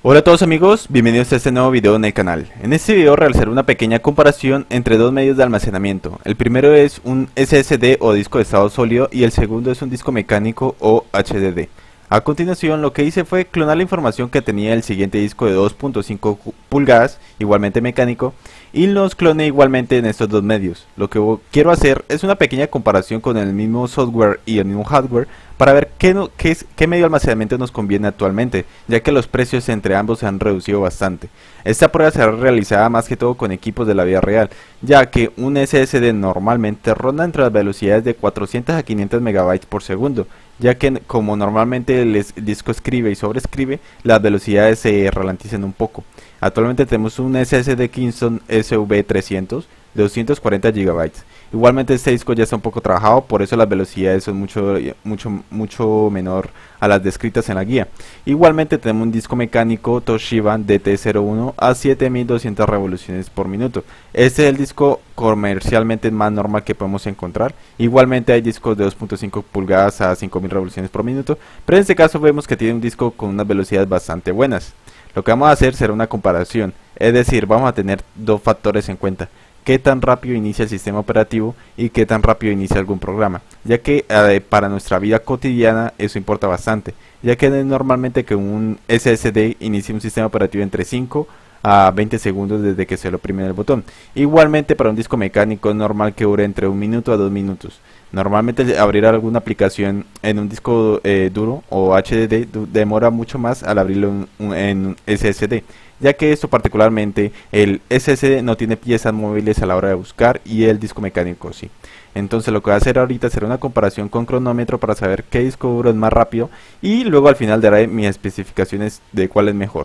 Hola a todos amigos, bienvenidos a este nuevo video en el canal. En este video realizaré una pequeña comparación entre dos medios de almacenamiento. El primero es un SSD o disco de estado sólido y el segundo es un disco mecánico o HDD. A continuación lo que hice fue clonar la información que tenía el siguiente disco de 2.5 pulgadas, igualmente mecánico, y los cloné igualmente en estos dos medios. Lo que quiero hacer es una pequeña comparación con el mismo software y el mismo hardware para ver qué medio de almacenamiento nos conviene actualmente, ya que los precios entre ambos se han reducido bastante. Esta prueba será realizada más que todo con equipos de la vida real, ya que un SSD normalmente ronda entre las velocidades de 400 a 500 MB por segundo, ya que como normalmente el disco escribe y sobreescribe, las velocidades se ralentizan un poco. Actualmente tenemos un SSD Kingston SV300 de 240 GB. Igualmente este disco ya está un poco trabajado, por eso las velocidades son mucho menor a las descritas en la guía. Igualmente tenemos un disco mecánico Toshiba DT01 a 7200 revoluciones por minuto. Este es el disco comercialmente más normal que podemos encontrar. Igualmente hay discos de 2.5 pulgadas a 5000 revoluciones por minuto, pero en este caso vemos que tiene un disco con unas velocidades bastante buenas. Lo que vamos a hacer será una comparación, es decir, vamos a tener dos factores en cuenta: qué tan rápido inicia el sistema operativo y qué tan rápido inicia algún programa, ya que para nuestra vida cotidiana eso importa bastante, ya que es normalmente que un SSD inicie un sistema operativo entre 5 a 20 segundos desde que se lo oprime el botón. Igualmente para un disco mecánico es normal que dure entre 1 minuto a 2 minutos. Normalmente abrir alguna aplicación en un disco duro o HDD demora mucho más al abrirlo en un SSD, ya que esto particularmente el SSD no tiene piezas móviles a la hora de buscar y el disco mecánico sí. Entonces lo que voy a hacer ahorita será una comparación con cronómetro para saber qué disco duro es más rápido y luego al final daré mis especificaciones de cuál es mejor.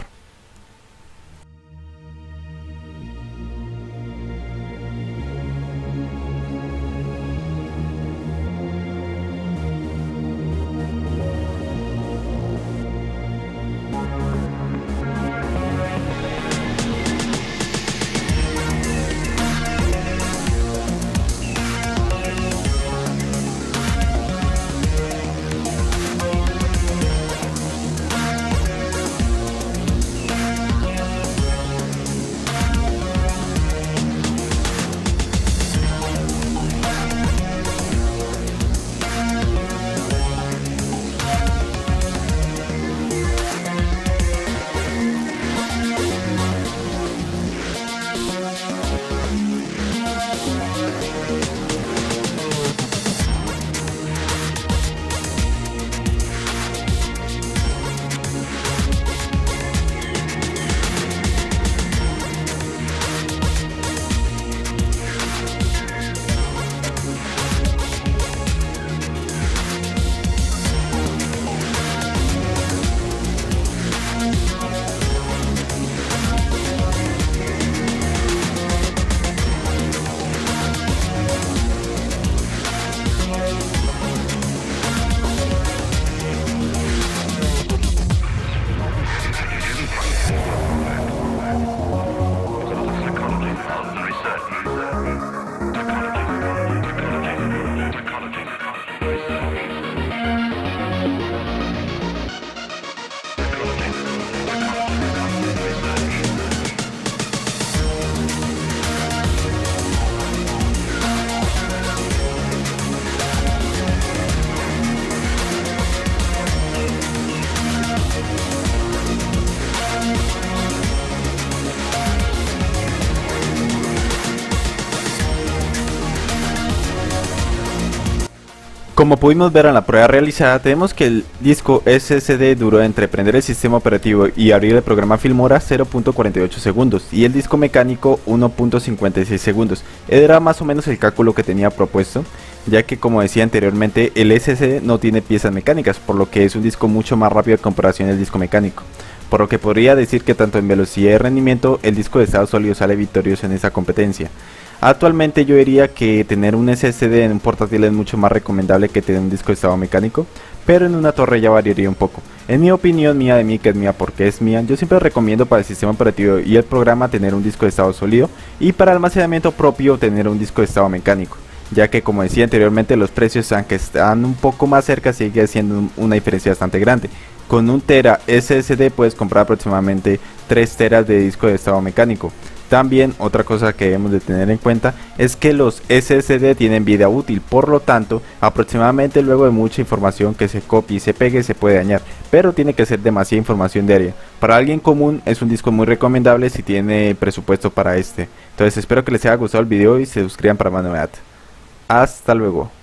Como pudimos ver en la prueba realizada, tenemos que el disco SSD duró entre prender el sistema operativo y abrir el programa Filmora 0.48 segundos y el disco mecánico 1.56 segundos. Era más o menos el cálculo que tenía propuesto, ya que como decía anteriormente el SSD no tiene piezas mecánicas, por lo que es un disco mucho más rápido en comparación del disco mecánico. Por lo que podría decir que tanto en velocidad y rendimiento el disco de estado sólido sale victorioso en esa competencia. Actualmente yo diría que tener un SSD en un portátil es mucho más recomendable que tener un disco de estado mecánico, pero en una torre ya variaría un poco. En mi opinión, mía de mí, que es mía porque es mía, yo siempre recomiendo para el sistema operativo y el programa tener un disco de estado sólido y para almacenamiento propio tener un disco de estado mecánico, ya que como decía anteriormente los precios, aunque están un poco más cerca, sigue siendo una diferencia bastante grande. Con un tera SSD puedes comprar aproximadamente 3 teras de disco de estado mecánico. También otra cosa que debemos de tener en cuenta es que los SSD tienen vida útil, por lo tanto aproximadamente luego de mucha información que se copie y se pegue se puede dañar, pero tiene que ser demasiada información diaria. Para alguien común es un disco muy recomendable si tiene presupuesto para este. Entonces espero que les haya gustado el video y se suscriban para más novedades. Hasta luego.